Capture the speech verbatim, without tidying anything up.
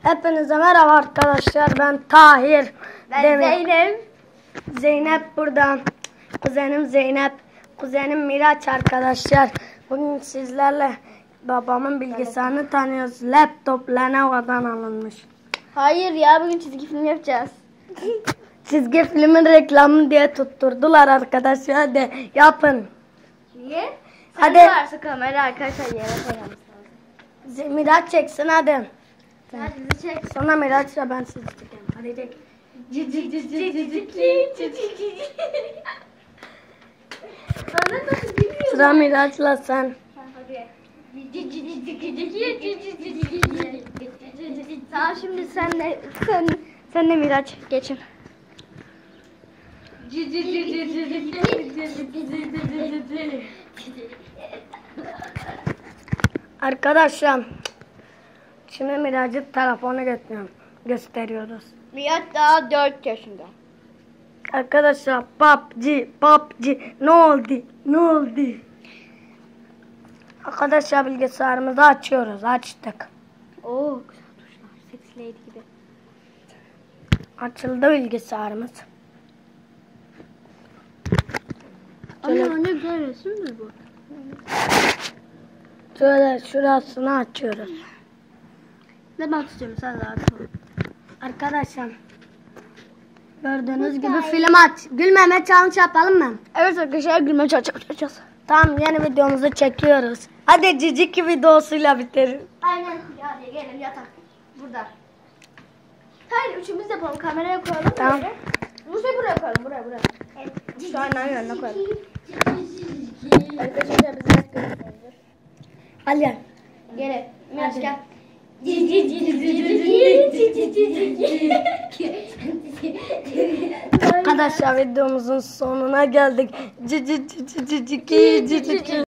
Hepinize merhaba arkadaşlar. Ben Tahir. Ben Demir. Zeynep. Zeynep burada. Kuzenim Zeynep. Kuzenim Miraç arkadaşlar. Bugün sizlerle babamın bilgisayarını tanıyoruz. Laptop Lenovo'dan alınmış. Hayır ya, bugün çizgi film yapacağız. Çizgi filmin reklamı diye tutturdular arkadaşlar. Hadi yapın. Niye? Sen Hadi. de varsa kamera arkadaşlar yere koyalım. Z- Miraç çeksin hadi. Sen bizi çek. Sonra Miraç'la ben sizi çekeyim. Hadi çek. Sonra nasıl bilmiyorum. Sıra Miraç'la sen. Tamam, şimdi senle sen senle Miraç geçin. Arkadaşlar şimdi Miraç'ı telefonu götürüyorum. Gösteriyoruz. Miraç daha dört yaşında. Arkadaşlar P U B G, P U B G ne oldu? Ne oldu? Arkadaşlar bilgisayarımızı açıyoruz. Açtık. Oo, güzel tuşlar. Sexy Lady gibi. Açıldı bilgisayarımız. Ama ne güzel resim mi bu? Şöyle şurasını açıyoruz. Ne bak istiyorum, sen rahat ol. Arkadaşlar gördüğünüz gibi film aç. Gülmeme challenge yapalım mı? Evet arkadaşlar, gülme çalışacağız. Tamam, yeni videomuzu çekiyoruz. Hadi cicik videosuyla bitirin. Aynen. Hadi gelin, yatak. Burada. Hayır, üçümüz yapalım. Kameraya koyalım. Tamam. Musa'yı buraya koyalım. Buraya, buraya. Evet. Şu aynanın önüne koyalım. Arkadaşlar bizi net görüyorsunuzdur. Hadi. Gelin. Miraç gel. Arkadaşlar videomuzun sonuna geldik. Cici cici cici cici cici.